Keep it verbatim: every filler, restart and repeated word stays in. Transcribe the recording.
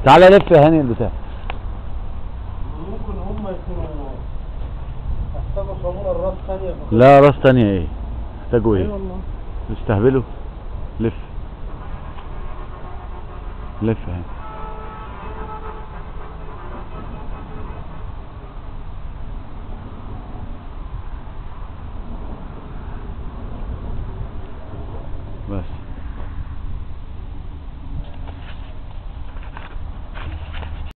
تعالى لف يا هاني البتاع. ممكن هم يكونوا محتاجوا صابونه الراس ثانيه. لا راس تانية ايه؟ محتاجوا ايه؟ اي والله. تستهبلوا. لف لف اهي.